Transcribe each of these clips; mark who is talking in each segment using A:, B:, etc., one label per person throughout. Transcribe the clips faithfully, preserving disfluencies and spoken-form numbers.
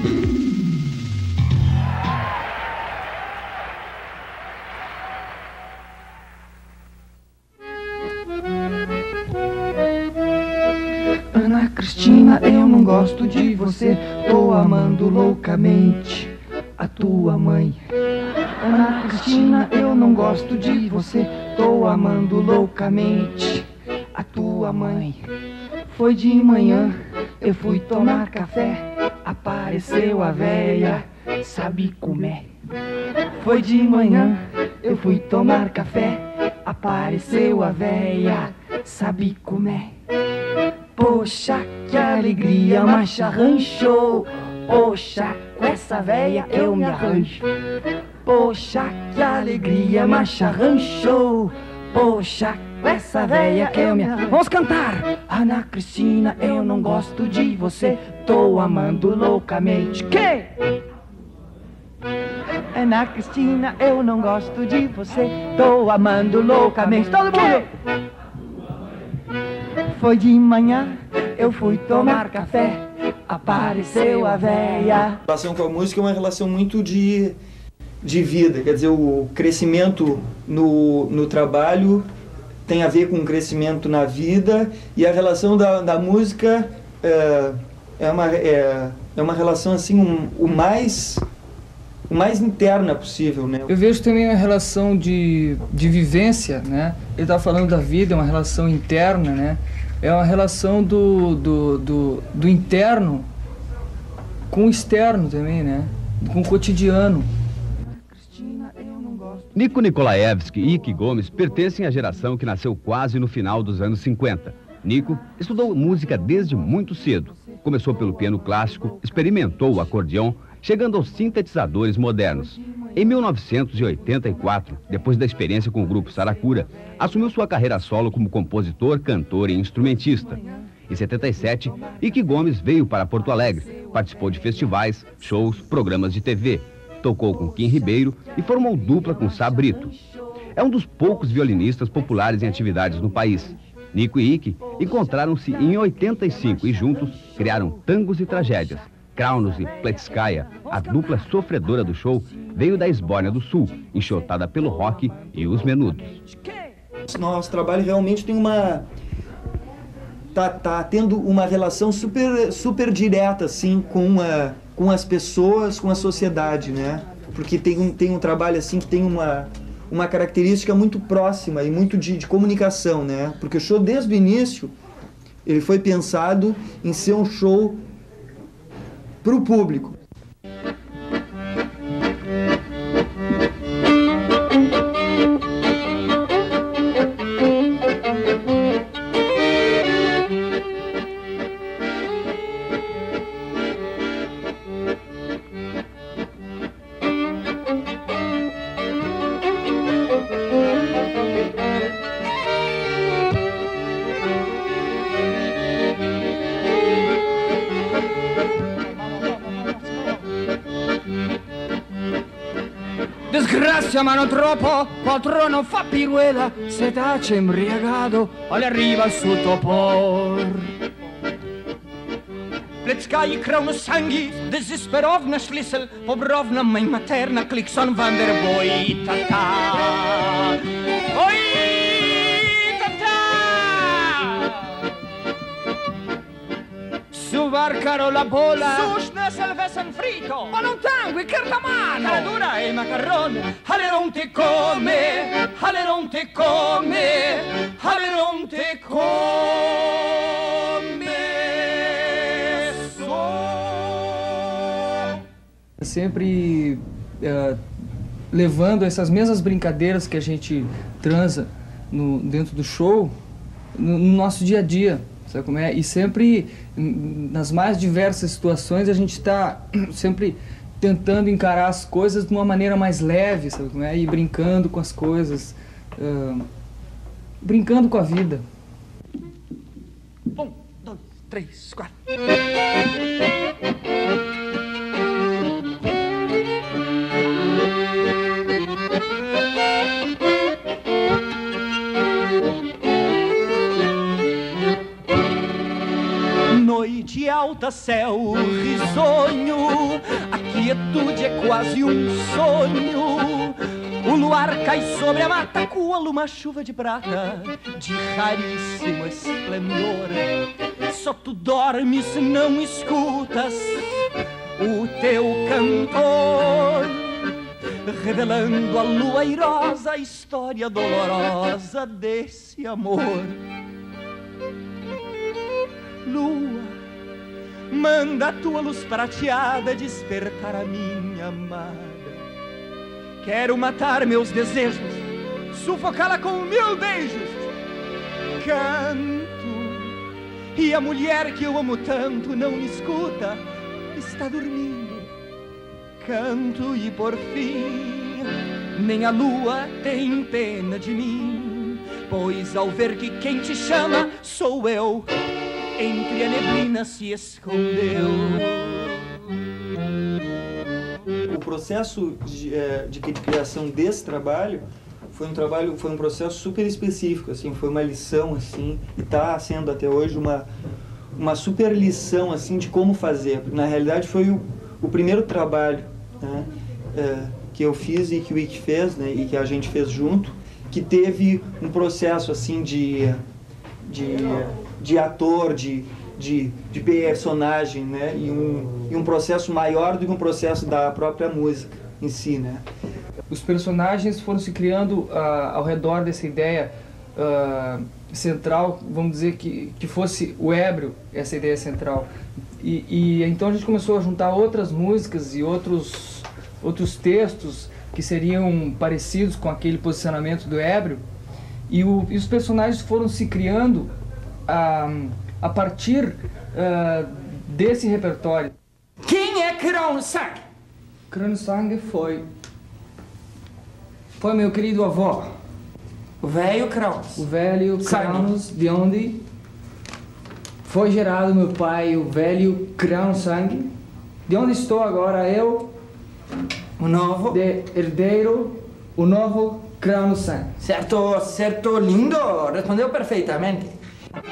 A: Ana Cristina, eu não gosto de você, tô amando loucamente a tua mãe. Ana Cristina, eu não gosto de você, tô amando loucamente a tua mãe. Foi de manhã, eu fui tomar café, apareceu a véia, sabe comer. Foi de manhã, eu fui tomar café, apareceu a véia, sabe comer. Poxa, que alegria, macharrancho. Poxa, com essa véia eu me arranjo. Poxa, que alegria, macharrancho. Poxa, com essa véia que eu me arranjo. Vamos cantar! Ana Cristina, eu não gosto de você, tô amando loucamente. Que? Ana Cristina, eu não gosto de você, tô amando loucamente. Todo mundo! Foi de manhã, eu fui tomar café, apareceu a véia.
B: A relação com a música é uma relação muito de, de vida, quer dizer, o crescimento no, no trabalho tem a ver com o crescimento na vida, e a relação da, da música é, é, uma, é, é uma relação assim, um, o mais... o mais interna possível, né?
C: Eu vejo também a relação de, de vivência, né? Ele está falando da vida, é uma relação interna, né? É uma relação do, do, do, do interno com o externo também, né? Com o cotidiano.
D: Nico Nikolaevski e Ikky Gomes pertencem à geração que nasceu quase no final dos anos cinquenta. Nico estudou música desde muito cedo. Começou pelo piano clássico, experimentou o acordeão, chegando aos sintetizadores modernos. Em mil novecentos e oitenta e quatro, depois da experiência com o grupo Saracura, assumiu sua carreira solo como compositor, cantor e instrumentista. Em setenta e sete, Ikky Gomes veio para Porto Alegre, participou de festivais, shows, programas de T V, tocou com Kim Ribeiro e formou dupla com Sá Brito. É um dos poucos violinistas populares em atividades no país. Nico e Ikky encontraram-se em oitenta e cinco e juntos criaram Tangos e Tragédias. Kraunos e Pletskaya, a dupla sofredora do show, veio da Esbórnia do Sul, enxotada pelo rock e os menudos.
B: Nosso trabalho realmente tem uma... Tá, tá tendo uma relação super, super direta, assim, com, a, com as pessoas, com a sociedade, né? Porque tem um, tem um trabalho, assim, que tem uma, uma característica muito próxima e muito de, de comunicação, né? Porque o show, desde o início, ele foi pensado em ser um show para o público.
A: Disgrazia, ma non troppo, quattro non fa piruela, se tace embriagato, olha arriva il suo topor. Pletskaya, Kraunos, Sangi, desesperovna schlissel, pobrovna, mãe materna, Klickson, van der Boy, tata. Oi, tata! Su barcaro la bola, sus nesel vesen frito, ma non tangue, cartamano, caradura e macarrone, Aleron te come, Aleron te come, Aleron te come.
C: Sempre uh, levando essas mesmas brincadeiras que a gente transa no, dentro do show, no, no nosso dia a dia, sabe como é? E sempre, nas mais diversas situações, a gente está sempre tentando encarar as coisas de uma maneira mais leve, sabe como é? E brincando com as coisas, uh, brincando com a vida.
A: Um, dois, três, quatro. Noite alta, céu risonho,
E: quietude é quase um sonho. O luar cai sobre a mata, coa uma chuva de prata, de raríssimo esplendor. Só tu dormes, não escutas o teu cantor, revelando a lua airosa, a história dolorosa desse amor. Lua, manda a tua luz prateada despertar a minha amada. Quero matar meus desejos, sufocá-la com mil beijos. Canto, e a mulher que eu amo tanto não me escuta, está dormindo. Canto e por fim, nem a lua tem pena de mim, pois ao ver que quem te chama sou eu, entre a neblina se escondeu.
B: O processo de, de, de criação desse trabalho foi um trabalho, foi um processo super específico, assim, foi uma lição, assim, e está sendo até hoje uma, uma super lição, assim, de como fazer. Na realidade foi o, o primeiro trabalho, né, é, que eu fiz e que o Ike fez, né, e que a gente fez junto, que teve um processo, assim, de, de, de ator, de De, de personagem, né? E um, e um processo maior do que um processo da própria música em si, né?
C: Os personagens foram se criando uh, ao redor dessa ideia uh, central, vamos dizer que, que fosse o ébrio, essa ideia central. E, e então a gente começou a juntar outras músicas e outros, outros textos que seriam parecidos com aquele posicionamento do ébrio, e, o, e os personagens foram se criando uh, a partir uh, desse repertório.
E: Quem é Kronsang?
C: Kronsang foi... Foi meu querido avô.
E: O velho Krons.
C: O velho Krons, de onde foi gerado meu pai, o velho Kronsang. De onde estou agora eu,
E: o novo...
C: de herdeiro, o novo Kronsang.
E: Certo, certo, lindo. Respondeu perfeitamente.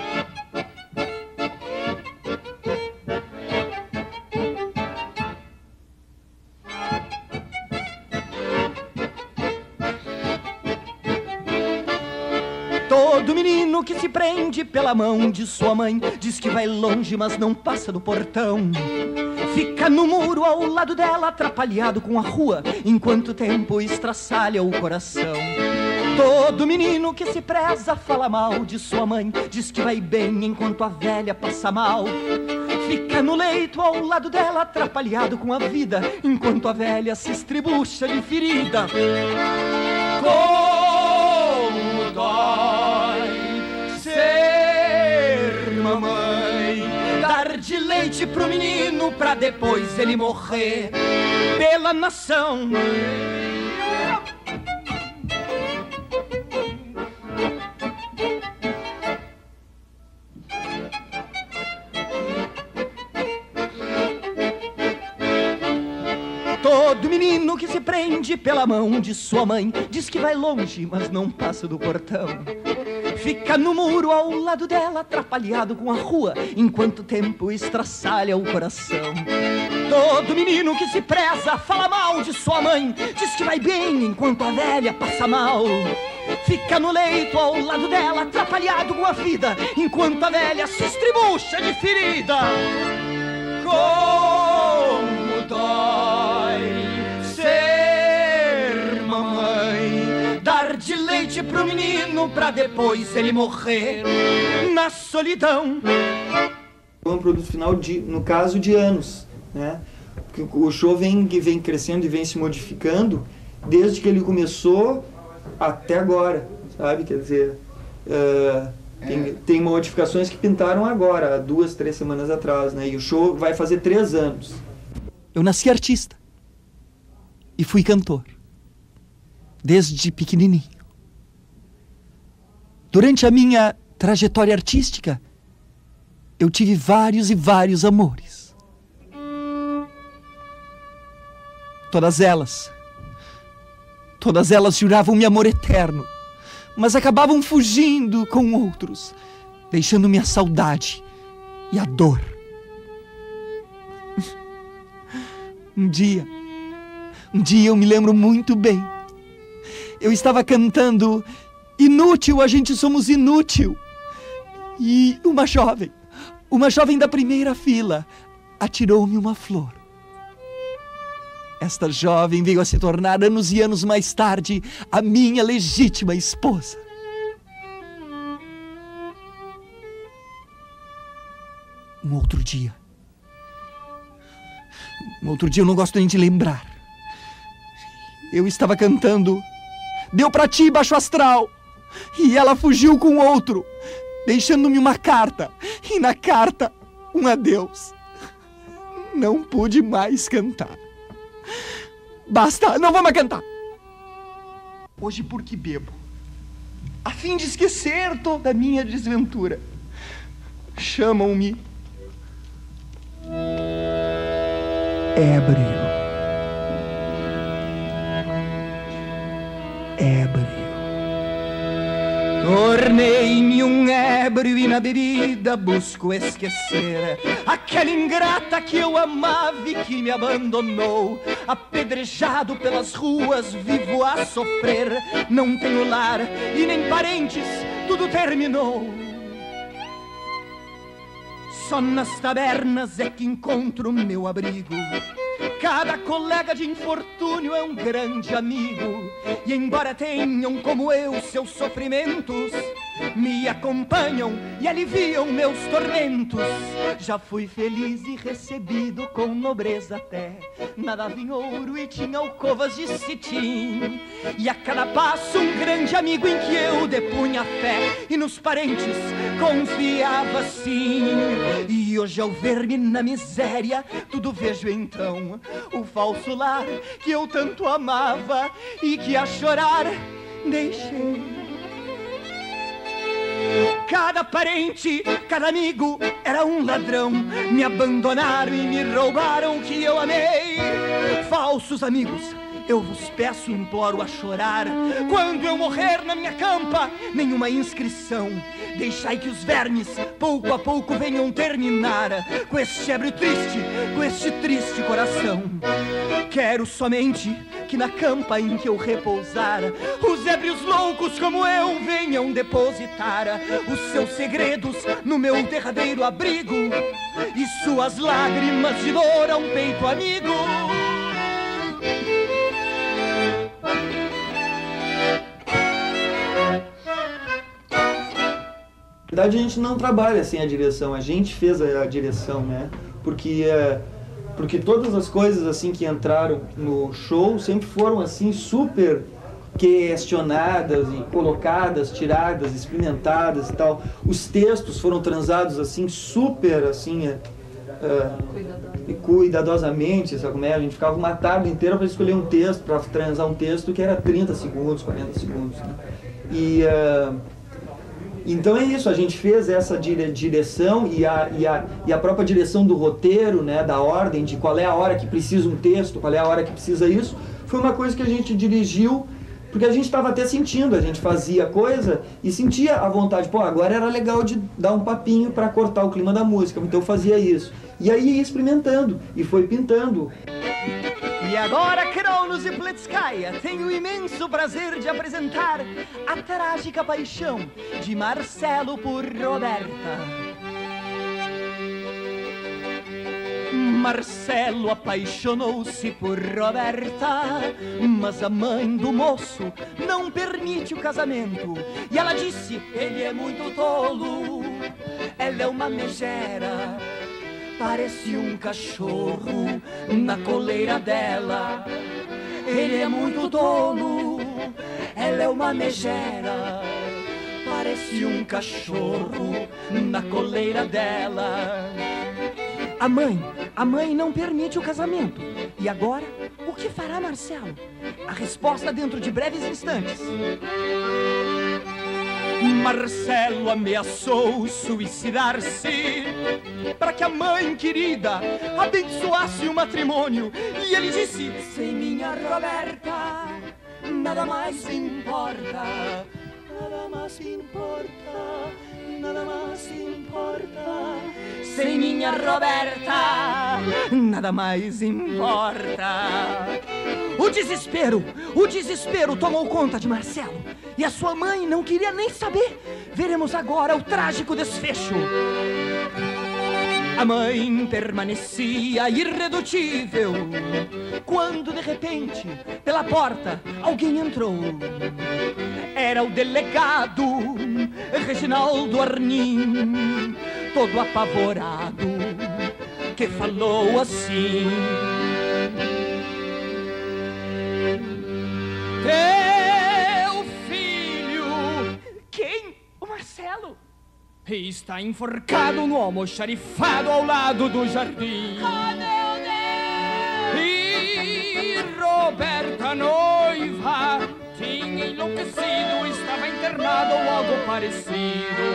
E: Todo menino que se prende pela mão de sua mãe diz que vai longe, mas não passa do portão. Fica no muro ao lado dela, atrapalhado com a rua, enquanto o tempo estraçalha o coração. Todo menino que se preza fala mal de sua mãe, diz que vai bem enquanto a velha passa mal. Fica no leito ao lado dela, atrapalhado com a vida, enquanto a velha se estribucha de ferida. Como dói ser mamãe, dar de leite pro menino pra depois ele morrer pela nação. Todo menino que se prende pela mão de sua mãe diz que vai longe, mas não passa do portão. Fica no muro ao lado dela, atrapalhado com a rua, enquanto o tempo estraçalha o coração. Todo menino que se preza fala mal de sua mãe, diz que vai bem enquanto a velha passa mal. Fica no leito ao lado dela, atrapalhado com a vida, enquanto a velha se estribucha de ferida. Como dói ser mamãe, dar de leite pro menino pra depois ele morrer na solidão.
B: Foi um produto final, de, no caso, de anos, né? O show vem, vem crescendo e vem se modificando desde que ele começou até agora, sabe? Quer dizer, uh, tem, é. tem modificações que pintaram agora, há duas, três semanas atrás, né? E o show vai fazer três anos.
E: Eu nasci artista e fui cantor desde pequenininho. Durante a minha trajetória artística, eu tive vários e vários amores. Todas elas, todas elas juravam-me amor eterno, mas acabavam fugindo com outros, deixando-me a saudade e a dor. Um dia, um dia eu me lembro muito bem. Eu estava cantando Inútil, a gente somos inútil. E uma jovem, uma jovem da primeira fila, atirou-me uma flor. Esta jovem veio a se tornar, anos e anos mais tarde, a minha legítima esposa. Um outro dia, um outro dia eu não gosto nem de lembrar. Eu estava cantando Deu pra ti, baixo astral. E ela fugiu com outro, deixando-me uma carta. E na carta, um adeus. Não pude mais cantar. Basta, não vou mais cantar. Hoje porque bebo, a fim de esquecer toda a minha desventura. Chamam-me ébrio. Ébrio. Tornei-me um ébrio e na bebida busco esquecer aquela ingrata que eu amava e que me abandonou. Apedrejado pelas ruas, vivo a sofrer. Não tenho lar e nem parentes, tudo terminou. Só nas tabernas é que encontro meu abrigo. Cada colega de infortúnio é um grande amigo. E embora tenham como eu seus sofrimentos, me acompanham e aliviam meus tormentos. Já fui feliz e recebido com nobreza até. Nadava em ouro e tinha alcovas de cetim. E a cada passo um grande amigo em que eu depunha fé. E nos parentes confiava sim. E hoje ao ver-me na miséria, tudo vejo então o falso lar que eu tanto amava e que a chorar deixei. Cada parente, cada amigo era um ladrão. Me abandonaram e me roubaram o que eu amei. Falsos amigos, eu vos peço e imploro a chorar. Quando eu morrer na minha campa, nenhuma inscrição. Deixai que os vermes, pouco a pouco, venham terminar com este ébrio triste, com este triste coração. Quero somente que na campa em que eu repousar, os ébrios loucos como eu venham depositar os seus segredos no meu derradeiro abrigo e suas lágrimas de dor a um peito amigo.
B: Na verdade, a gente não trabalha sem a direção, a gente fez a, a direção, né? Porque, é, porque todas as coisas assim que entraram no show sempre foram assim super questionadas e colocadas, tiradas, experimentadas e tal. Os textos foram transados assim super assim é, é, cuidadosamente, sabe como é? A gente ficava uma tarde inteira para escolher um texto, para transar um texto que era trinta segundos, quarenta segundos, né? E é, então é isso, a gente fez essa dire direção e a, e, a, e a própria direção do roteiro, né, da ordem, de qual é a hora que precisa um texto, qual é a hora que precisa isso, foi uma coisa que a gente dirigiu, porque a gente estava até sentindo, a gente fazia coisa e sentia a vontade, pô, agora era legal de dar um papinho para cortar o clima da música, então eu fazia isso. E aí ia experimentando, e foi pintando.
E: E agora, Cronos e Pletskaya, tenho o imenso prazer de apresentar a trágica paixão de Marcelo por Roberta. Marcelo apaixonou-se por Roberta, mas a mãe do moço não permite o casamento. E ela disse, ele é muito tolo, ela é uma megera. Parece um cachorro na coleira dela. Ele é muito tolo, ela é uma megera. Parece um cachorro na coleira dela. A mãe, a mãe não permite o casamento. E agora, o que fará Marcelo? A resposta dentro de breves instantes. Marcelo ameaçou suicidar-se para que a mãe querida abençoasse o matrimônio. E ele disse, sem minha Roberta, nada mais importa, nada mais importa, nada mais importa. Sem minha Roberta, nada mais importa. O desespero, o desespero tomou conta de Marcelo. E a sua mãe não queria nem saber. Veremos agora o trágico desfecho. A mãe permanecia irredutível, quando de repente, pela porta, alguém entrou. Era o delegado Reginaldo Arnim, todo apavorado, que falou assim: teu filho... Quem? O Marcelo? Está enforcado no almoxarifado ao lado do jardim. Oh, meu Deus! E Roberta, noiva, tinha enlouquecido, estava internado ou algo parecido.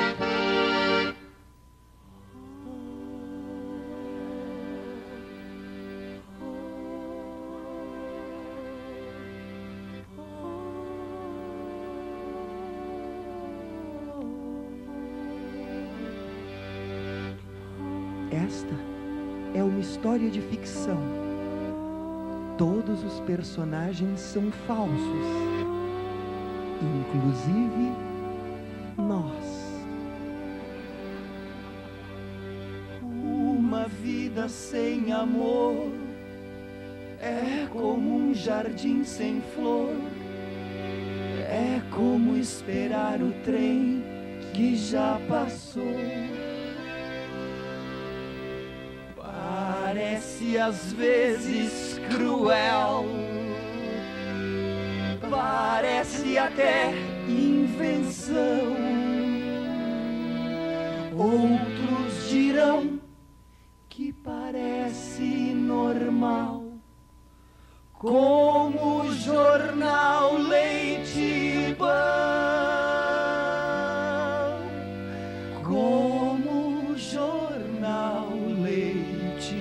B: Esta é uma história de ficção. Todos os personagens são falsos, inclusive nós. Uma vida sem amor é como um jardim sem flor, é como esperar o trem que já passou. Parece às vezes cruel, parece até invenção. Outros dirão que parece normal, como o jornal Leite e Pão, como o jornal Leite.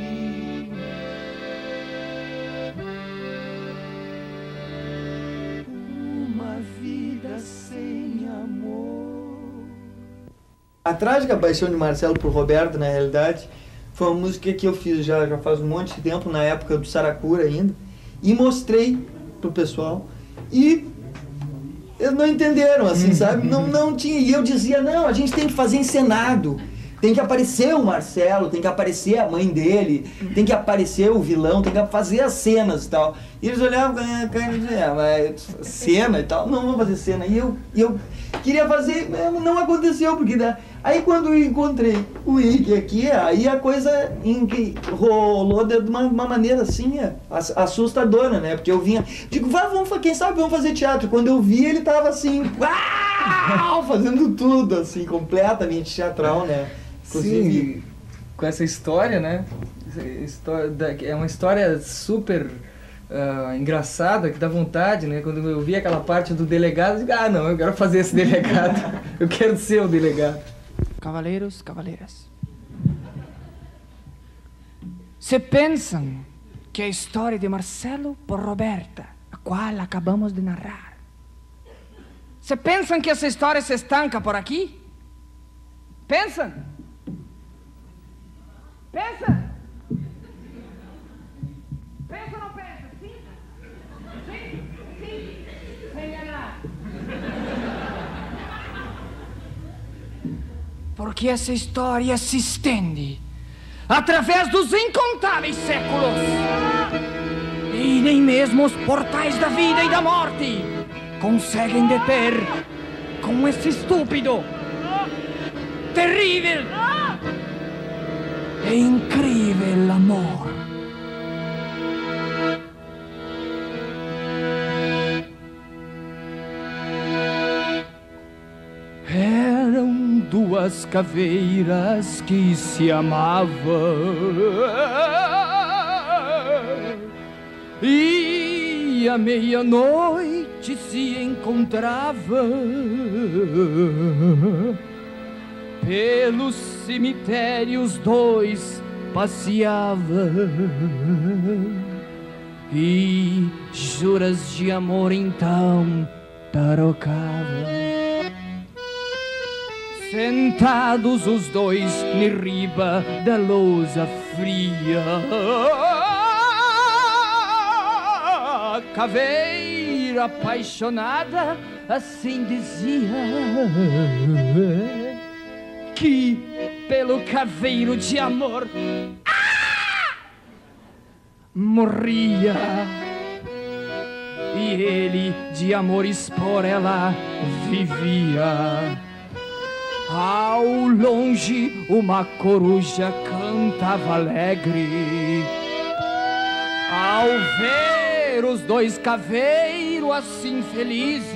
B: Uma vida sem amor. A Trágica Paixão de Marcelo por Roberto, na realidade, foi uma música que eu fiz já, já faz um monte de tempo, na época do Saracura ainda, e mostrei pro pessoal, e eles não entenderam, assim, sabe? Não, não tinha, e eu dizia, não, a gente tem que fazer encenado, tem que aparecer o Marcelo, tem que aparecer a mãe dele, tem que aparecer o vilão, tem que fazer as cenas e tal. E eles olhavam com a cara e diziam, mas cena e tal, não vamos fazer cena. E eu, e eu queria fazer, não aconteceu, porque né? Aí quando eu encontrei o Ike aqui, aí a coisa rolou de uma, uma maneira assim, assustadora, né? Porque eu vinha, digo, vá, vamos, quem sabe vamos fazer teatro. Quando eu vi, ele tava assim, uau, fazendo tudo, assim, completamente teatral, né? Inclusive,
C: sim, com essa história, né? É uma história super uh, engraçada, que dá vontade, né? Quando eu vi aquela parte do delegado, eu digo, ah, não, eu quero fazer esse delegado. Eu quero ser o delegado.
A: Cavaleiros, cavaleiras. Se pensam que a história de Marcelo por Roberta, a qual acabamos de narrar, se pensam que essa história se estanca por aqui? Pensam? Pensa? Pensa ou não pensa? Sim? Sim? Sim? Sem enganar. Porque essa história se estende através dos incontáveis séculos. E nem mesmo os portais da vida e da morte conseguem deter com esse estúpido, terrível e incrível amor.
E: Eram duas caveiras que se amavam e à meia-noite se encontravam. Pelos cemitérios dois passeavam e juras de amor então tarocavam.
C: sentados os dois ni riba da lousa fria. A caveira apaixonada assim dizia que pelo caveiro de amor ah! morria. E ele de amores por ela vivia. Ao longe uma coruja cantava alegre. Ao ver os dois caveiros assim felizes,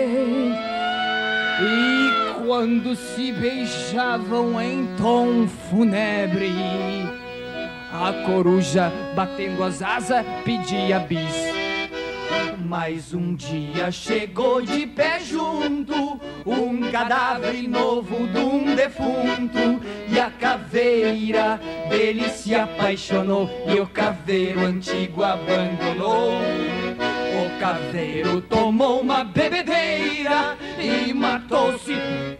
C: e quando se beijavam em tom fúnebre, a coruja batendo as asas pedia bis. Mas um dia chegou de pé junto um cadáver novo de um defunto, e a caveira dele se apaixonou e o caveiro antigo abandonou. O caveiro tomou uma bebedeira e matou-se.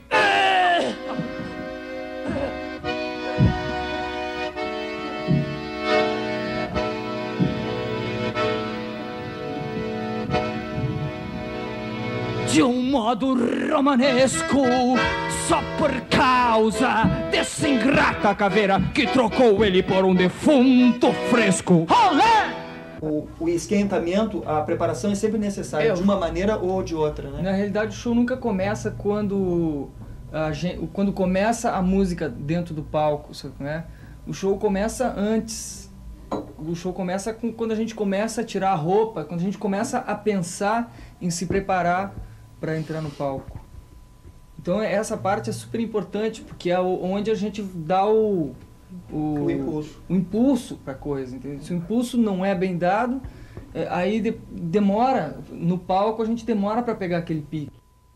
C: De um modo romanesco, só por causa dessa ingrata caveira que trocou ele por um defunto fresco. Olé!
B: O, o esquentamento, a preparação é sempre necessária,
C: Eu.
B: de uma maneira ou de outra, né?
C: Na realidade, o show nunca começa quando, a gente, quando começa a música dentro do palco, sabe, né? O show começa antes. O show começa com, quando a gente começa a tirar a roupa, quando a gente começa a pensar em se preparar para entrar no palco. Então essa parte é super importante, porque é onde a gente dá o, o,
B: O impulso.
C: o impulso para a coisa. Entendeu? Se o impulso não é bem dado, é, aí de, demora, no palco a gente demora para pegar aquele pique.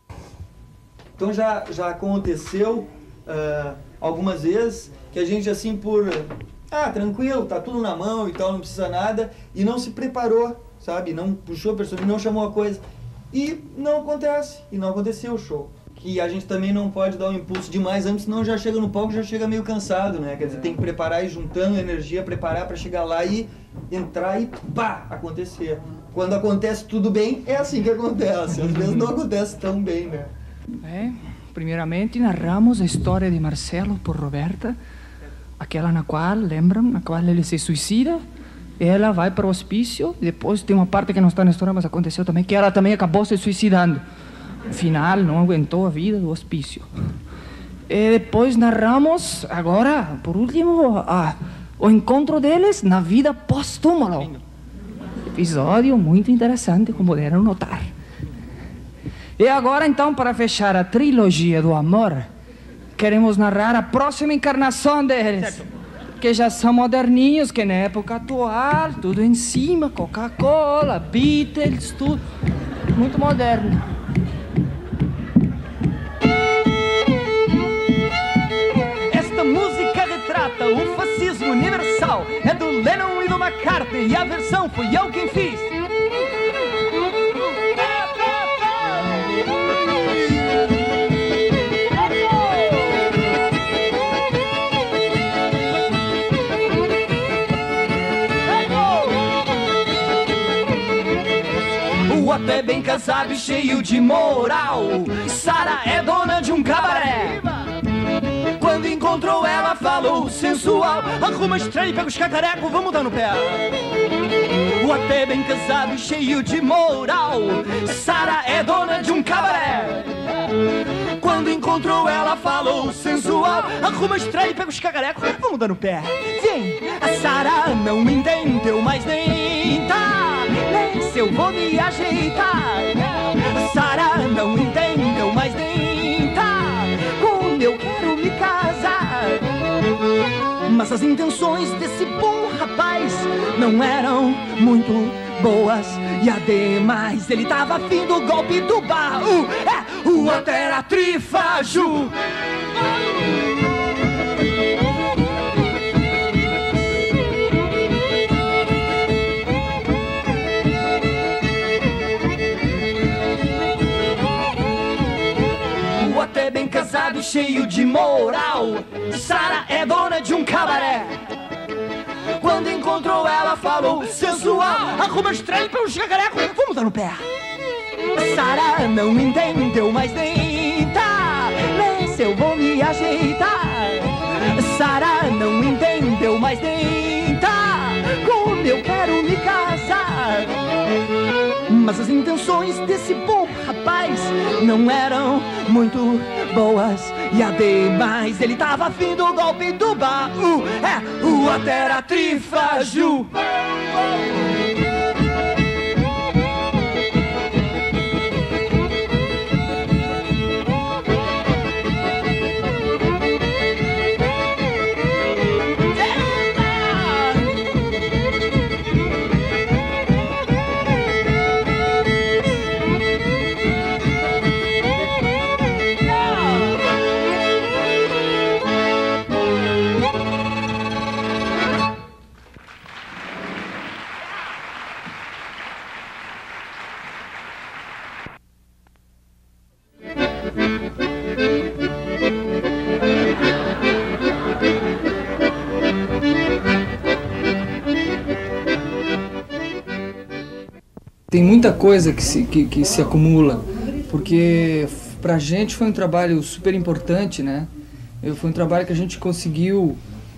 B: Então já, já aconteceu uh, algumas vezes que a gente assim por... Ah, tranquilo, tá tudo na mão e tal, não precisa nada, e não se preparou, sabe? Não puxou a pessoa, não chamou a coisa. E não acontece, e não aconteceu o show. Que a gente também não pode dar um impulso demais antes, senão já chega no palco, já chega meio cansado, né? Quer dizer, tem que preparar e juntando energia, preparar para chegar lá e entrar e pá, acontecer. Quando acontece tudo bem, é assim que acontece. Às vezes não acontece tão bem, né?
A: É, primeiramente narramos a história de Marcelo por Roberta, aquela na qual, lembram, na qual ele se suicida. Ela vai para o hospício, e depois tem uma parte que não está na história, mas aconteceu também, que ela também acabou se suicidando. No final, não aguentou a vida do hospício. E depois narramos, agora, por último, a, o encontro deles na vida pós-túmulo. Episódio muito interessante, como puderam notar. E agora, então, para fechar a trilogia do amor, queremos narrar a próxima encarnação deles. Certo. Que já são moderninhos, que na época atual, tudo em cima, Coca-Cola, Beatles, tudo muito moderno.
E: Esta música retrata o fascismo universal. É do Lennon e do McCartney, e a versão fui eu quem fiz. O Otto é bem casado e cheio de moral. Sara é dona de um cabaré. Quando encontrou ela, falou sensual: arruma estranho, pega os cacarecos, vamos dar no pé. O Otto é bem casado e cheio de moral. Sara é dona de um cabaré. Quando encontrou ela, falou sensual: arruma estranho, pega os cacarecos, vamos dar no pé. Vem, a Sara não entendeu, mas nem tá. Nem se eu vou me ajeitar. A Sara não entendeu, mas nem tá. Como eu quero me casar. Mas as intenções desse bom rapaz não eram muito boas. E ademais, ele tava afim do golpe do baú. É, o outro era trifágio. O outro é bem casado, cheio de moral. Sara é dona de um cabaré. Quando encontrou ela falou sensual: arruma estranho pra um jacaré, vamos dar no pé. Sara não entendeu, mas nem tá, nesse eu vou me ajeitar. Sara não entendeu, mas nem tá, como eu quero me casar. Mas as intenções desse bom rapaz não eram muito boas. E ademais ele tava afim do golpe do baú. É, o Atera Trifágil.
C: Tem muita coisa que se, que, que se acumula, porque pra gente foi um trabalho super importante, né? Foi um trabalho que a gente conseguiu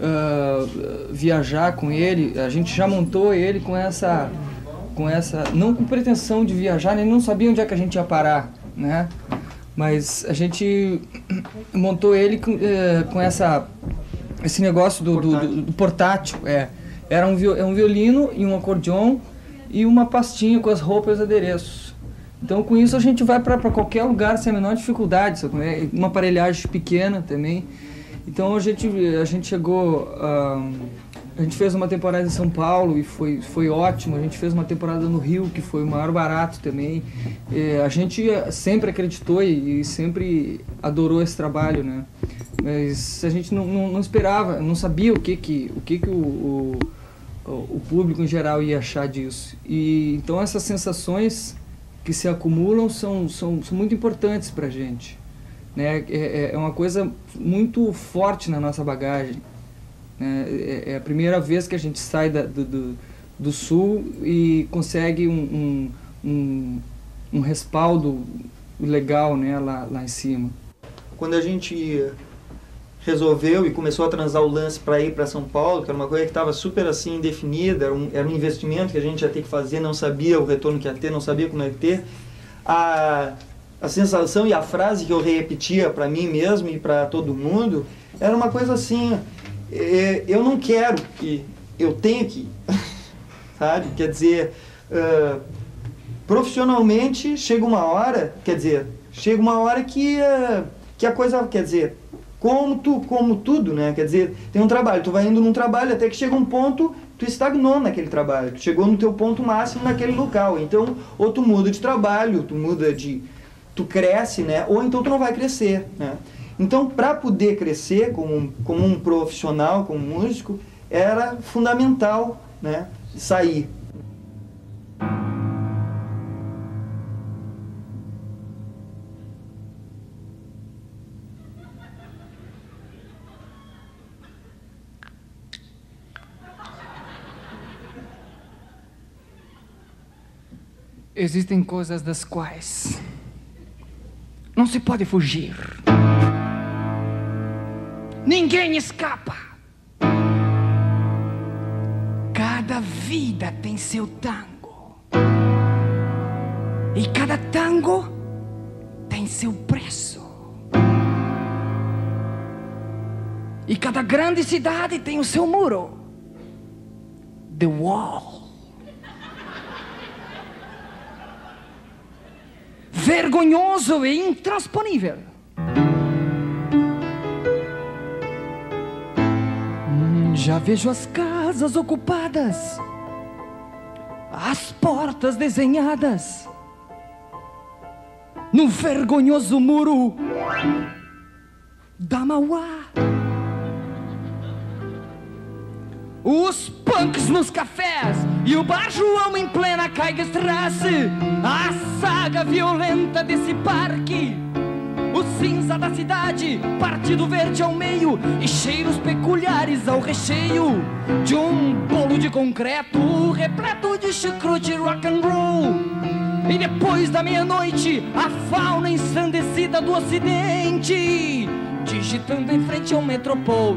C: uh, viajar com ele. A gente já montou ele com essa, com essa, não com pretensão de viajar, nem não sabia onde é que a gente ia parar, né? Mas a gente montou ele com, uh, com essa, esse negócio do, do, do, do portátil. É. Era um, é um violino e um acordeon e uma pastinha com as roupas e adereços. Então, com isso, a gente vai para qualquer lugar sem a menor dificuldade, sabe? Uma aparelhagem pequena também. Então, a gente, a gente chegou... Uh, a gente fez uma temporada em São Paulo e foi, foi ótimo. A gente fez uma temporada no Rio, que foi o maior barato também. E a gente sempre acreditou e, e sempre adorou esse trabalho, né? Mas a gente não, não, não esperava, não sabia o que, que, o, que, que o, o o público em geral ia achar disso. E então essas sensações que se acumulam são, são, são muito importantes para a gente, né? É, é uma coisa muito forte na nossa bagagem, né? É, é a primeira vez que a gente sai da, do, do, do Sul e consegue um, um, um, um respaldo legal, né, lá, lá em cima.
B: Quando a gente resolveu e começou a transar o lance para ir para São Paulo, que era uma coisa que estava super assim definida, era um, era um investimento que a gente ia ter que fazer, não sabia o retorno que ia ter, não sabia como ia ter. A, a sensação e a frase que eu repetia para mim mesmo e para todo mundo era uma coisa assim: é, eu não quero que, eu tenho que, sabe? Quer dizer, uh, profissionalmente chega uma hora, quer dizer, chega uma hora que, uh, que a coisa, quer dizer, Como, tu, como tudo, né? Quer dizer, tem um trabalho, tu vai indo num trabalho até que chega um ponto, tu estagnou naquele trabalho, tu chegou no teu ponto máximo naquele local. Então, ou tu muda de trabalho, tu muda de... tu cresce, né? Ou então tu não vai crescer, né? Então, para poder crescer como, como um profissional, como músico, era fundamental, né? Sair.
A: Existem coisas das quais não se pode fugir. Ninguém escapa. Cada vida tem seu tango. E cada tango tem seu preço. E cada grande cidade tem o seu muro. The Wall. Vergonhoso e intransponível. Hum, já vejo as casas ocupadas, as portas desenhadas no vergonhoso muro da Mauá. Os punks nos cafés e o bar João em plena Kaigerstrasse. A saga violenta desse parque.
E: o cinza da cidade, partido verde ao meio e cheiros peculiares ao recheio de um bolo de concreto repleto de chucrute rock and roll. E depois da meia-noite, a fauna ensandecida do ocidente, digitando em frente ao Metropol.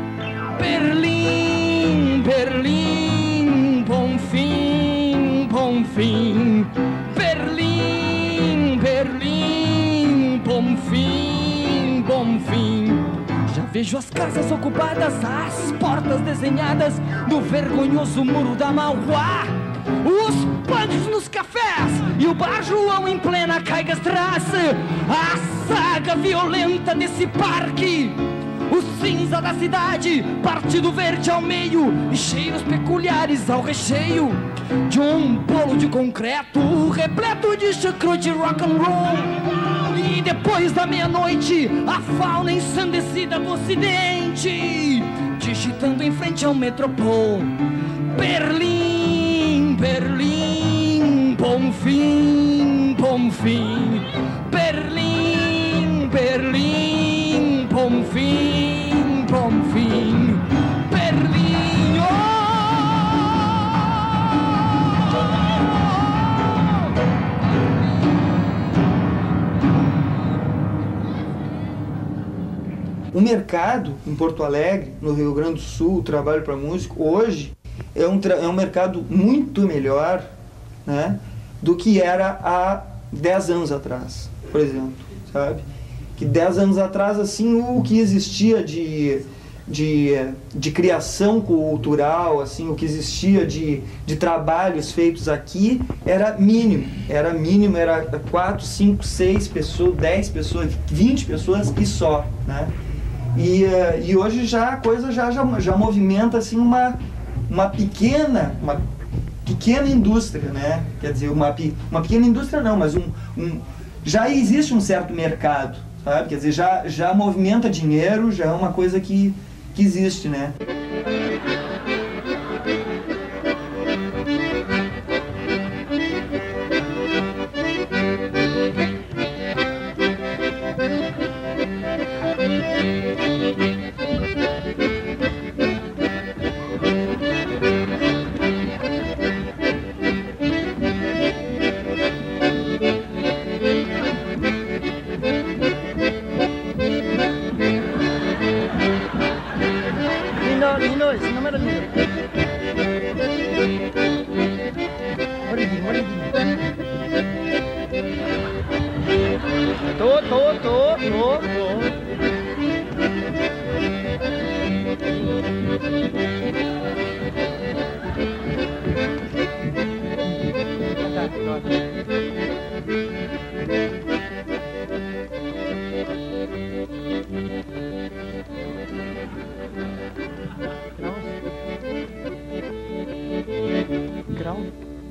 E: Berlim, Berlim, Bonfim, Bonfim. Berlim, Berlim, Bonfim, Bonfim. Já vejo as casas ocupadas, as portas desenhadas no vergonhoso muro da Mauá, os punks nos cafés e o bar João em plena Kaigerstrasse. A saga violenta desse parque, o cinza da cidade, partido verde ao meio e cheiros peculiares ao recheio de um bolo de concreto repleto de chucrute rock and roll. E depois da meia-noite, a fauna ensandecida do ocidente, digitando em frente ao Metropol. Berlim, Berlim, Bonfim, Bonfim. Berlim, Berlim, Bonfim, Bonfim. Berlim, oh!
B: O mercado em Porto Alegre, no Rio Grande do Sul, o trabalho para músico, hoje é um, é um mercado muito melhor, né, do que era há dez anos atrás, por exemplo, sabe? Que dez anos atrás, assim, o que existia de, de, de criação cultural, assim, o que existia de, de trabalhos feitos aqui era mínimo, era mínimo, era quatro, cinco, seis pessoas, dez pessoas, vinte pessoas e só, né? E, e hoje já a coisa já, já, já movimenta, assim, uma, uma pequena, uma pequena indústria, né? Quer dizer, uma, uma pequena indústria não, mas um, um, já existe um certo mercado, sabe? Quer dizer, já, já movimenta dinheiro, já é uma coisa que, que existe, né?
A: Grau.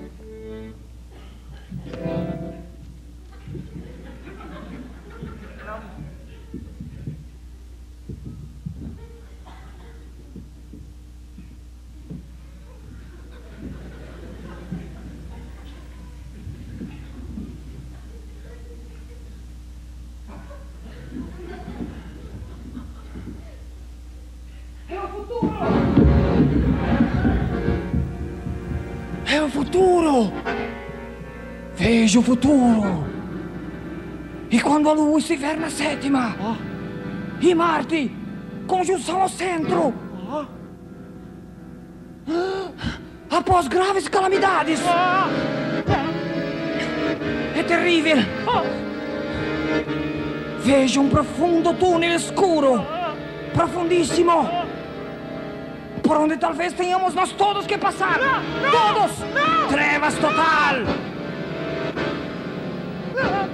E: É o futuro! Vejo o futuro! E quando a lua estiver na sétima, oh. e Marte, conjunção ao centro, oh. após graves calamidades, oh. é terrível! Oh. Vejo um profundo túnel escuro, profundíssimo, por onde talvez tenhamos nós todos que passar. Não, não, todos! Não. Trevas total! Não.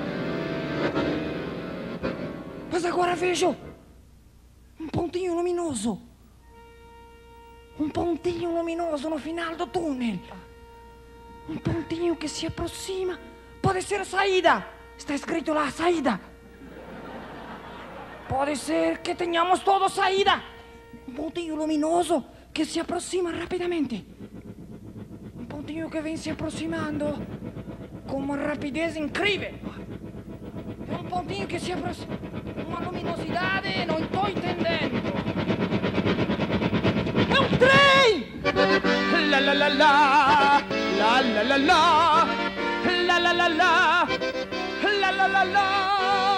E: Mas agora vejo um pontinho luminoso. Um pontinho luminoso no final do túnel. Um pontinho que se aproxima. Pode ser a saída. Está escrito lá, saída. Pode ser que tenhamos todos saída. Um pontinho luminoso que se aproxima rapidamente. Um pontinho que vem se aproximando com uma rapidez incrível.
F: um pontinho que se aproxima, uma luminosidade, não estou entendendo. É um trem! La la la la, la la la la, la la la la, la la la la.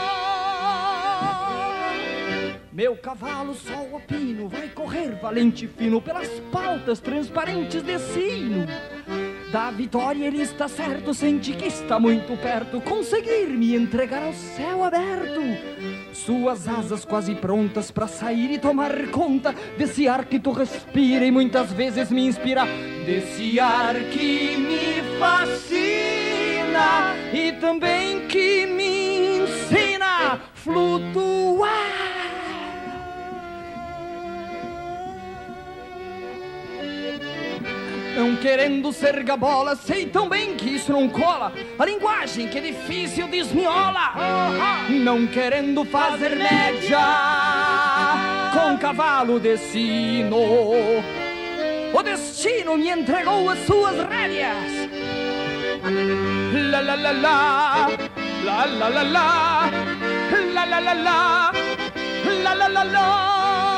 F: Meu cavalo sol a pino vai correr valente e fino pelas pautas transparentes de sino. Da vitória ele está certo, sente que está muito perto, conseguir me entregar ao céu aberto. Suas asas quase prontas para sair e tomar conta desse ar que tu respira e muitas vezes me inspira. Desse ar que me fascina e também que me ensina a flutuar. Não querendo ser gabola, sei tão bem que isso não cola. A linguagem que é difícil desmiola. Não querendo fazer média com cavalo de sino, o destino me entregou as suas rédeas. La la la la, la la la la, la la la la, la la la la.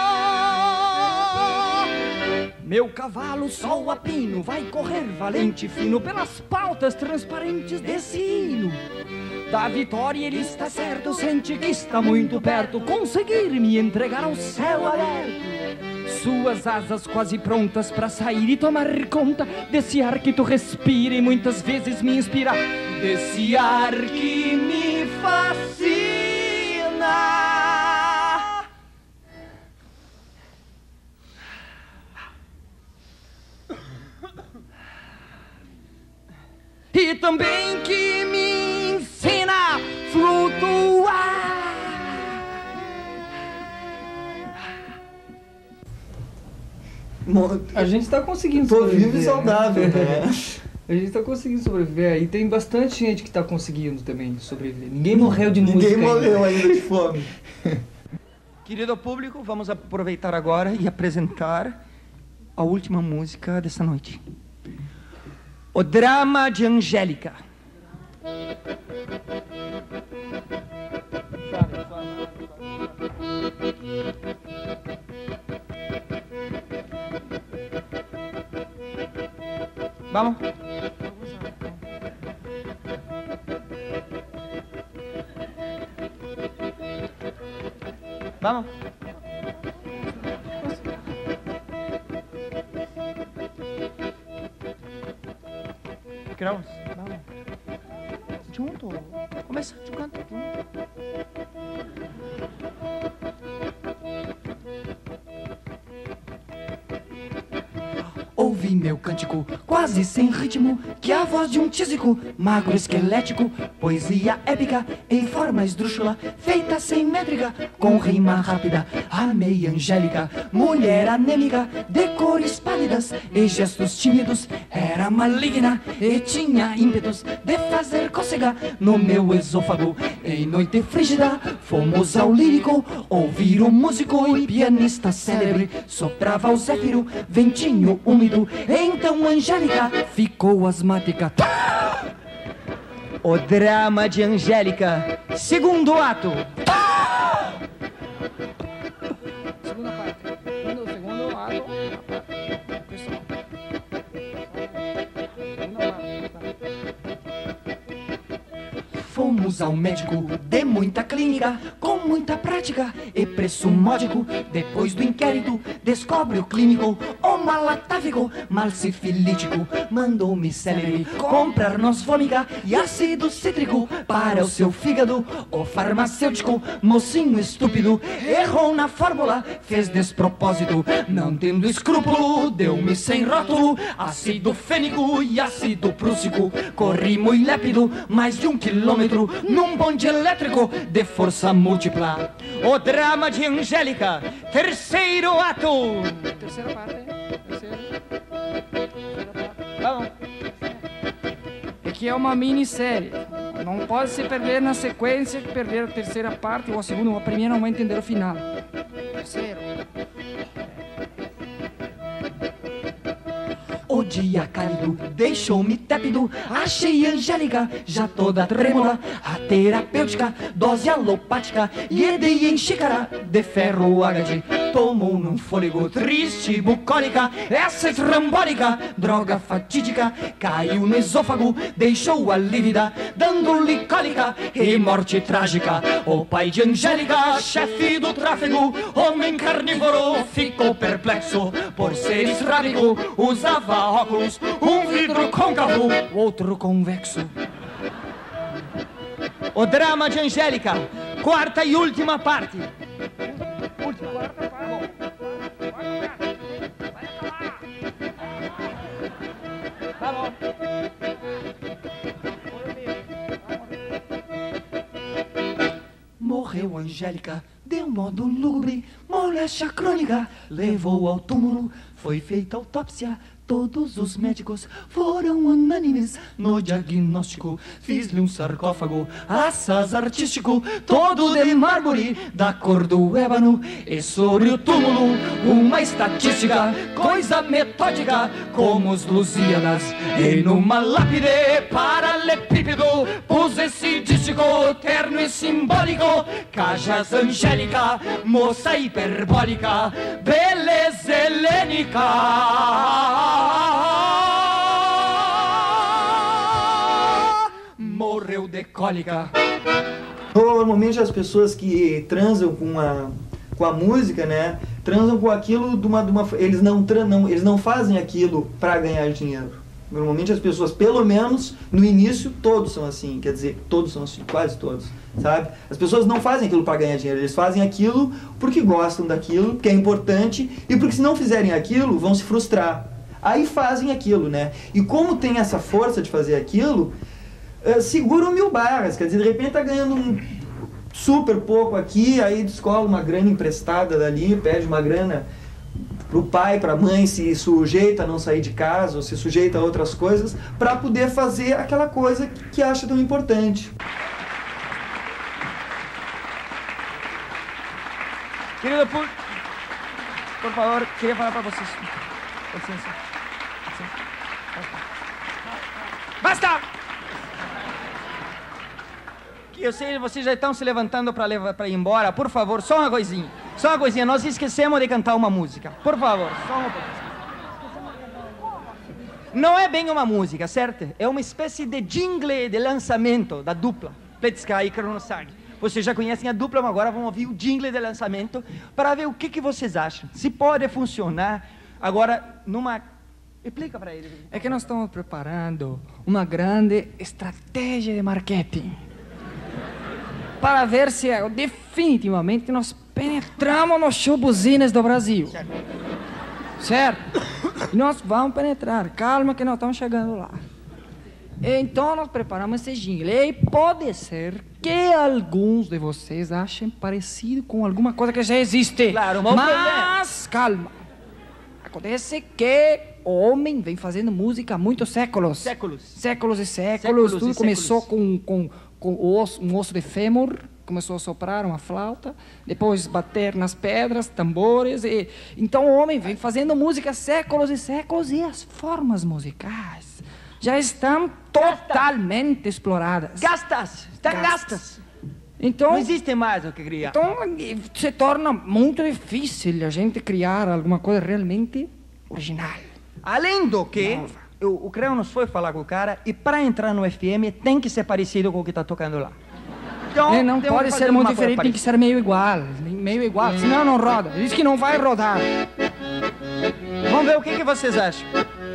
F: Meu cavalo sol a pino vai correr valente e fino pelas pautas transparentes de sino. Da vitória ele está certo, sente que está muito perto, conseguir me entregar ao céu aberto. Suas asas quase prontas para sair e tomar conta desse ar que tu respira e muitas vezes me inspira. Desse ar que me fascina e também que me ensina a flutuar.
C: A gente está conseguindo
B: Tô
C: sobreviver.
B: vivo e saudável, né?
C: A gente está conseguindo sobreviver e tem bastante gente que está conseguindo também sobreviver. Ninguém morreu de música.
B: Ninguém morreu
C: ainda.
B: ainda de fome.
E: Querido público, vamos aproveitar agora e apresentar a última música dessa noite. O Drama de Angélica. Vamos. Vamos. Queremos? Vamos. Junto. Começa de canto junto.
F: Ouvi meu cântico, quase sem ritmo, que a voz de um tísico, magro esquelético, poesia épica, em forma esdrúxula, feita sem métrica, com rima rápida, amei Angélica, mulher anêmica, de cores pálidas e gestos tímidos, era maligna e tinha ímpetos de fazer cócega no meu esôfago. Em noite frígida, fomos ao lírico, ouvir um músico e pianista célebre, soprava o zéfiro, ventinho úmido. Então Angélica ficou asmática.
E: O Drama de Angélica, segundo ato.
F: Segunda parte. Segundo, segundo ato. Fomos ao médico de muita clínica, com muita prática e preço módico. Depois do inquérito, descobre o clínico, o malatáfico, mal sifilítico. Mandou-me celery comprar noz vômica e ácido cítrico para o seu fígado. O farmacêutico, mocinho estúpido, errou na fórmula, fez despropósito. Não tendo escrúpulo, deu-me sem rótulo, ácido fênico e ácido prússico. Corri muito lépido, mais de um quilômetro, num bonde elétrico de força múltipla.
E: O Drama de Angélica, terceiro ato.
F: Terceira parte. Terceira. Terceira parte.
E: Vamos.
F: É que é uma minissérie. Não pode se perder na sequência, perder a terceira parte ou a segunda ou a primeira, não vai entender o final. Terceiro. O dia cálido de deixou-me tépido. Achei Angélica já toda trêmula, a terapêutica, dose alopática, e dei em xícara de ferro H G. Tomou num fôlego triste, bucólica, essa estrambólica, droga fatídica, caiu no esôfago, deixou-a lívida, dando-lhe cólica e morte trágica. O pai de Angélica, chefe do tráfego, homem carnívoro, ficou perplexo. Por ser estrábico, usava óculos, um vidro côncavo, outro convexo.
E: O drama de Angélica, quarta e última parte.
G: Última, quarta parte. Tá bom.
F: Morreu Angélica de um modo lúgubre, moléstia crônica, levou ao túmulo, foi feita autópsia. Todos os médicos foram unânimes no diagnóstico. Fiz-lhe um sarcófago assaz artístico, todo de mármore, da cor do ébano. E sobre o túmulo uma estatística, coisa metódica, como os Lusíadas. E numa lápide paralepípedo pus esse dístico, terno e simbólico. Cajas Angélica, moça hiperbólica, beleza helênica. Morreu de cólica.
B: Normalmente as pessoas que transam com a, com a música, né, transam com aquilo de uma, de uma eles não, não eles não fazem aquilo para ganhar dinheiro. Normalmente as pessoas, pelo menos no início, todos são assim, quer dizer, todos são assim, quase todos, sabe? As pessoas não fazem aquilo para ganhar dinheiro, eles fazem aquilo porque gostam daquilo, porque é importante, e porque se não fizerem aquilo, vão se frustrar. Aí fazem aquilo, né? E como tem essa força de fazer aquilo, uh, seguram mil barras, quer dizer, de repente tá ganhando um super pouco aqui, aí descola uma grana emprestada dali, pede uma grana pro pai, pra mãe, se sujeita a não sair de casa, ou se sujeita a outras coisas, para poder fazer aquela coisa que acha tão importante.
E: Querido, por, por favor, queria falar para vocês. Com licença. Basta! Que eu sei, vocês já estão se levantando para ir embora. Por favor, só uma coisinha. Só uma coisinha, nós esquecemos de cantar uma música. Por favor, só uma coisinha. Não é bem uma música, certo? É uma espécie de jingle de lançamento da dupla Pletska e Kronosag. Vocês já conhecem a dupla, mas agora vão ouvir o jingle de lançamento para ver o que, que vocês acham. Se pode funcionar agora numa... Explica para ele.
C: É que nós estamos preparando uma grande estratégia de marketing para ver se definitivamente nós penetramos nos show buzinas do Brasil. Certo. Certo? E nós vamos penetrar. Calma que nós estamos chegando lá. Então nós preparamos esse jingle. E pode ser que alguns de vocês achem parecido com alguma coisa que já existe.
E: Claro, mas,
C: mas calma. Acontece que o homem vem fazendo música há muitos séculos.
E: Séculos.
C: Séculos e séculos.
E: séculos
C: Tudo
E: e
C: começou
E: séculos.
C: com, com, com osso, um osso de fêmur. Começou a soprar uma flauta, depois bater nas pedras, tambores. E... Então o homem vem fazendo música há séculos e séculos e as formas musicais já estão totalmente exploradas.
E: Gastas! Estão gastas! gastas.
C: Então,
E: não existe mais o que criar.
C: Então se torna muito difícil a gente criar alguma coisa realmente original.
E: Além do que, o, o Creu nos foi falar com o cara e para entrar no F M tem que ser parecido com o que está tocando lá.
C: Então, é, não pode ser muito diferente, tem que ser meio igual. Meio igual, hum. senão não roda. Diz que não vai rodar.
E: Vamos ver o que, que vocês acham.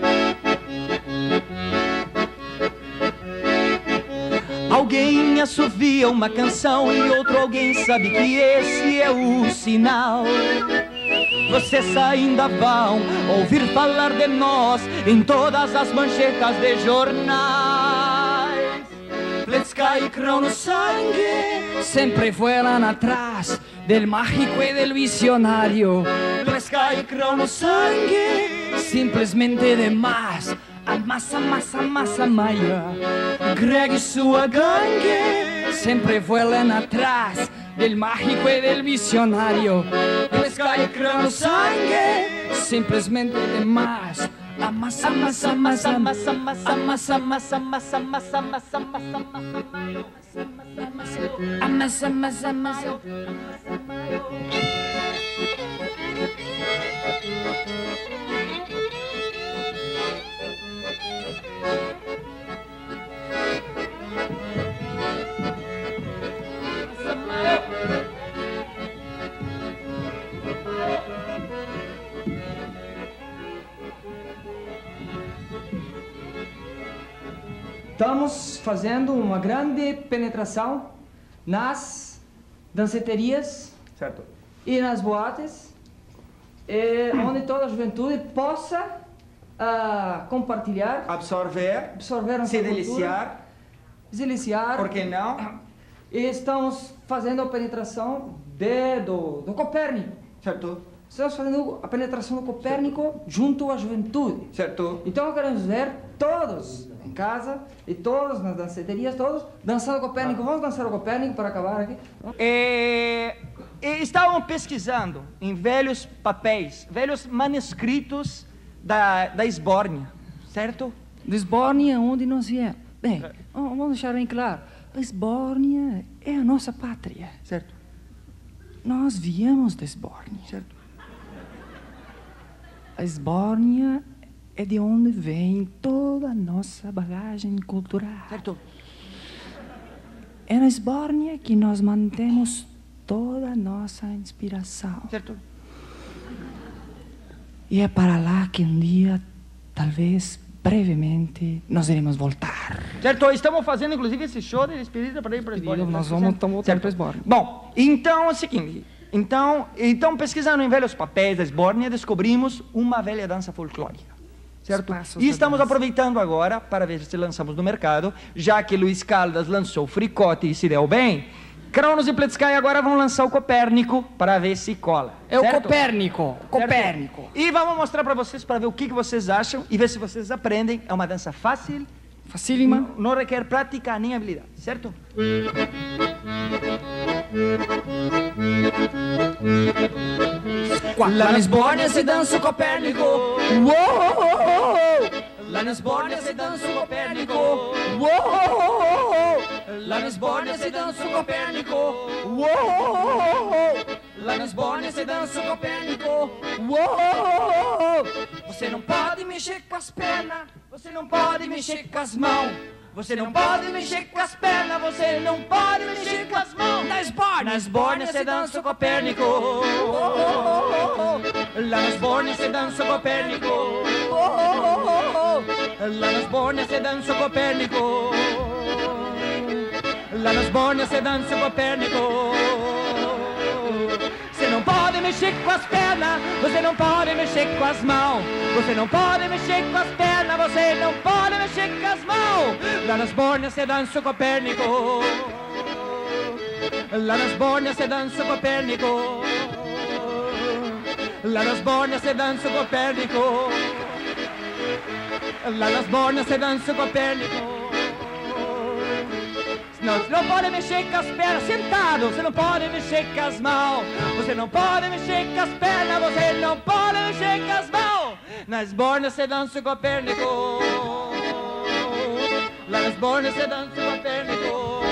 E: Alguém assovia uma canção e outro alguém sabe que esse é o sinal. Vocês ainda vão ouvir falar de nós em todas as manchetas de jornais. Pletska y Kronosag
C: sempre fueron atrás del mágico y del visionario.
E: Pletska y Kronosag
C: simplesmente de más. A massa, massa, massa maia.
E: Greg e sua gangue
C: sempre vuelan atrás del mágico y del visionario.
E: Pletska y Kronosag
C: simplesmente de más.
F: Amassa, amassa, amassa, amassa, amassa, amassa, amassa, amassa, amassa, amassa, amassa, amassa, amassa.
C: Estamos fazendo uma grande penetração nas danceterias
E: Certo.
C: e nas boates, eh, onde toda a juventude possa ah, compartilhar,
E: Absorver,
C: absorver nossa
E: se
C: cultura,
E: deliciar,
C: se deliciar.
E: por que não?
C: E estamos fazendo a penetração de, do, do Copérnico.
E: Certo.
C: Estamos fazendo a penetração do Copérnico junto à juventude.
E: Certo.
C: Então queremos ver todos em casa e todos nas danceterias, todos dançando o Copérnico. Vamos dançar o Copérnico para acabar aqui?
E: É, e estavam pesquisando em velhos papéis, velhos manuscritos da, da Esbórnia, certo?
C: Lisbórnia, onde nós viemos. Bem, vamos deixar bem claro. Lisbórnia é a nossa pátria.
E: Certo.
C: Nós viemos da Esbórnia.
E: Certo.
C: A Esbórnia é de onde vem toda a nossa bagagem cultural.
E: Certo.
C: É na Esbórnia que nós mantemos toda a nossa inspiração.
E: Certo.
C: E é para lá que um dia, talvez, brevemente, nós iremos voltar.
E: Certo, estamos fazendo inclusive esse show de despedida para ir para a Esbórnia.
C: Nós vamos estamos voltando para a Esbórnia.
E: Bom, então é o seguinte. Então, então, pesquisando em velhos papéis da Esbórnia, descobrimos uma velha dança folclórica. Certo? E estamos aproveitando agora para ver se lançamos no mercado, já que Luiz Caldas lançou o Fricote e se deu bem. Cronos e Pletzkai agora vão lançar o Copérnico para ver se cola.
C: É o
E: certo?
C: Copérnico, Copérnico.
E: Certo? E vamos mostrar para vocês, para ver o que, que vocês acham e ver se vocês aprendem. É uma dança fácil,
C: Facílima.
E: não requer prática nem habilidade, certo?
F: Lá na Esbórnia se dança o Copérnico. Uou! Lá na Esbórnia se dança o Copérnico. Uou! Lá na Esbórnia se dança o Copérnico. Uou! Lá na Esbórnia se dança o Copérnico. Uou! Você não pode mexer com as pernas, você não pode mexer com as mãos. Você não pode mexer com as pernas, você não pode mexer com as mãos. Na Esbórnia, na Esbórnia se dança o Copérnico. Lá na Esbórnia se dança o Copérnico. Lá na Esbórnia se dança o Copérnico. Lá na Esbórnia se dança o Copérnico. Você não pode mexer com as pernas, você não pode mexer com as mãos. Você não pode mexer com as pernas, você não pode mexer com as mãos. Lá na Esbórnia se dança o Copérnico. Lá na Esbórnia se dança o Copérnico. Lá na Esbórnia se dança o Copérnico. Lá na Esbórnia se dança o Copérnico. Não, você não pode mexer com as pernas sentado, você não pode mexer com as mãos. Você não pode mexer com as pernas, você não pode mexer com as mãos. Na Esbórnia se dança o Copérnico. Lá na Esbórnia se dança o Copérnico.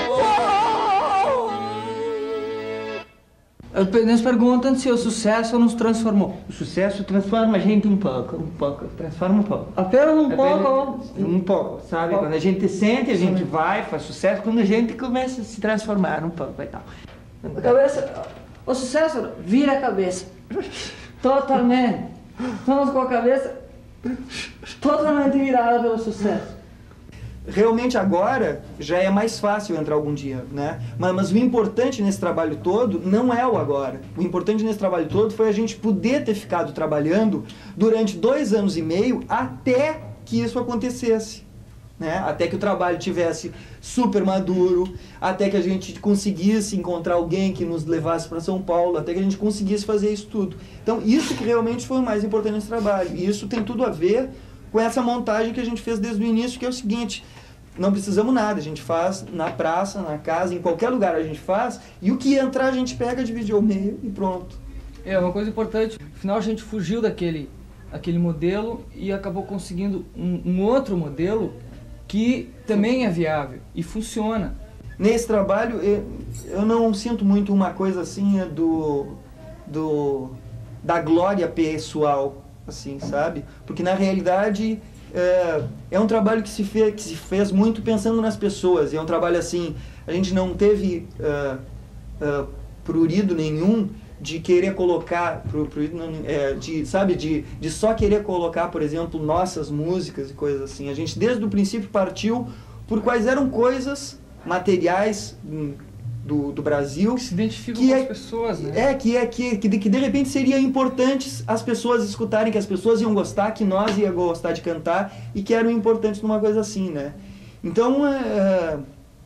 C: Nos perguntam se o sucesso nos transformou.
H: O sucesso transforma a gente um pouco, um pouco, transforma um pouco.
C: Apenas um
H: Apenas-
C: pouco.
H: Um pouco, sabe?
C: Pouco.
H: Quando a gente sente, a gente vai, faz sucesso, quando a gente começa a se transformar um pouco e tal.
C: A cabeça, o sucesso vira a cabeça. Totalmente. Estamos com a cabeça totalmente virada pelo sucesso.
B: Realmente agora já é mais fácil entrar algum dinheiro, né? Mas, mas o importante nesse trabalho todo não é o agora. O importante nesse trabalho todo foi a gente poder ter ficado trabalhando durante dois anos e meio até que isso acontecesse, né? Até que o trabalho tivesse super maduro, até que a gente conseguisse encontrar alguém que nos levasse para São Paulo, até que a gente conseguisse fazer isso tudo. Então isso que realmente foi o mais importante nesse trabalho. E isso tem tudo a ver com essa montagem que a gente fez desde o início, que é o seguinte: não precisamos nada, a gente faz na praça, na casa, em qualquer lugar a gente faz, e o que entrar a gente pega, divide ao meio e pronto.
C: É uma coisa importante. Afinal, a gente fugiu daquele aquele modelo e acabou conseguindo um, um outro modelo que também é viável e funciona.
B: Nesse trabalho, eu, eu não sinto muito uma coisa assim do, do da glória pessoal, assim, sabe? Porque na realidade é, é um trabalho que se, fez, que se fez muito pensando nas pessoas. E é um trabalho assim, a gente não teve uh, uh, prurido nenhum de querer colocar, prurido, não, é, de, sabe, de, de só querer colocar, por exemplo, nossas músicas e coisas assim. A gente desde o princípio partiu por quais eram coisas materiais do, do Brasil
C: que se identificam
B: que
C: com
B: é,
C: as pessoas, né?
B: É, que, é que, que, de, que de repente seria importante as pessoas escutarem, que as pessoas iam gostar, que nós ia gostar de cantar e que eram importantes numa coisa assim, né? Então, é,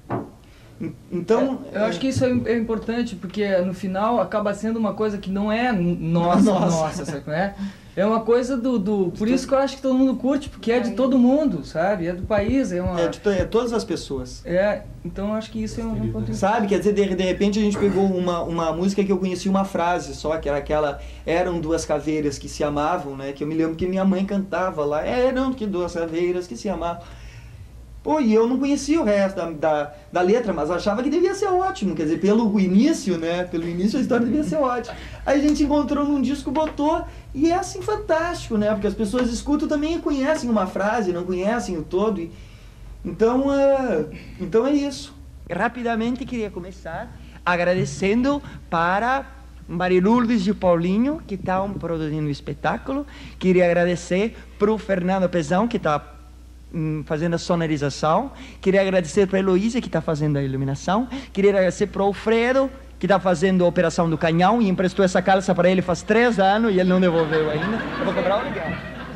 B: então
C: é, eu acho que isso é importante, porque no final acaba sendo uma coisa que não é nossa, nossa, nossa sabe, né? É uma coisa do, do... Por isso que eu acho que todo mundo curte, porque é de todo mundo, sabe? É do país, é uma...
B: É de to, é todas as pessoas.
C: É, então eu acho que isso é um ponto...
B: Sabe, quer dizer, de, de repente a gente pegou uma, uma música que eu conheci uma frase só, que era aquela... Eram duas caveiras que se amavam, né? Que eu me lembro que minha mãe cantava lá. Eram que duas caveiras que se amavam. Pô, e eu não conhecia o resto da, da, da letra, mas achava que devia ser ótimo. Quer dizer, pelo início, né? Pelo início a história devia ser ótima. Aí a gente encontrou num disco, botou, e é assim fantástico, né? Porque as pessoas escutam também e conhecem uma frase, não conhecem o todo. E, então, uh, então é isso.
H: Rapidamente queria começar agradecendo para Maria Lourdes e o Paulinho, que estão produzindo o espetáculo. Queria agradecer para o Fernando Pezão, que está fazendo a sonorização. Queria agradecer para a Heloísa, que está fazendo a iluminação. Queria agradecer para o Alfredo, que está fazendo a operação do canhão e emprestou essa calça para ele faz três anos e ele não devolveu ainda. Eu vou cobrar o legal.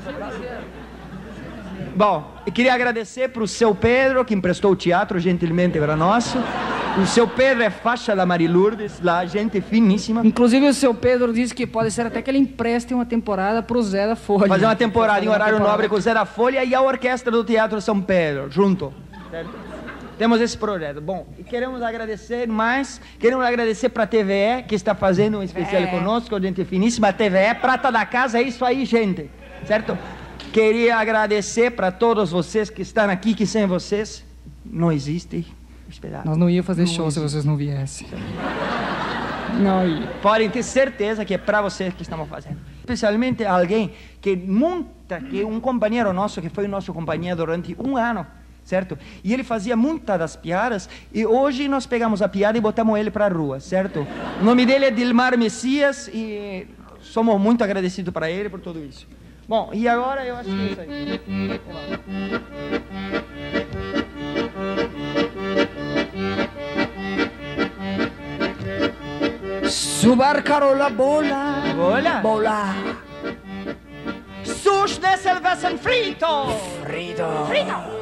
H: Bom, eu queria agradecer para o seu Pedro, que emprestou o teatro gentilmente para nós. O seu Pedro é faixa da Maria Lourdes, lá, gente finíssima.
I: Inclusive o seu Pedro disse que pode ser até que ele empreste uma temporada pro Zé da Folha.
H: Fazer uma temporada em horário nobre com o Zé da Folha e a orquestra do Teatro São Pedro, junto. Certo? Temos esse projeto. Bom, e queremos agradecer mais, queremos agradecer para a T V E, que está fazendo um especial é. conosco, gente finíssima. A T V E, prata da casa, é isso aí, gente. Certo? Queria agradecer para todos vocês que estão aqui, que sem vocês não existe.
I: Nós não ia fazer não show existe. Se vocês não viessem. Não ia.
H: Podem ter certeza que é para vocês que estamos fazendo. Especialmente alguém que monta, que é um companheiro nosso, que foi nosso companheiro durante um ano, certo? E ele fazia muitas das piadas, e hoje nós pegamos a piada e botamos ele para a rua, certo? O nome dele é Dilmar Messias e somos muito agradecidos para ele por tudo isso. Bom, e agora eu acho que é isso aí.
I: Subarcaro la bola.
H: Bola?
I: Bola.
H: Sus Nesselvessen frito.
I: Frito.
H: Frito.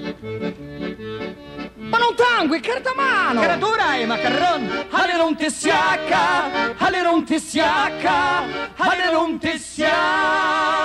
I: Ma non tango, è cartamano.
H: Creatura e macarrón.
I: Ale non ti siacca, ale non ti siacca, ale non ti siacca.